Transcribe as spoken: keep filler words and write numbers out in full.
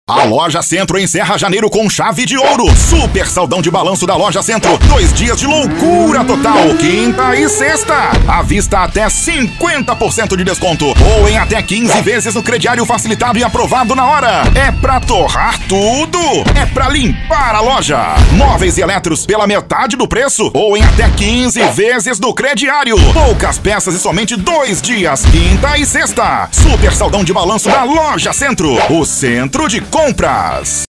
A Loja Centro encerra janeiro com chave de ouro. Super saldão de balanço da Loja Centro. Dois dias de loucura total. Quinta e sexta. À vista até cinquenta por cento de desconto. Ou em até quinze vezes no crediário facilitado e aprovado na hora. É pra torrar tudo. É pra limpar a loja. Móveis e eletros pela metade do preço. Ou em até quinze vezes no crediário. Poucas peças e somente dois dias. Quinta e sexta. Super saldão de balanço da Loja Centro. O centro de compras.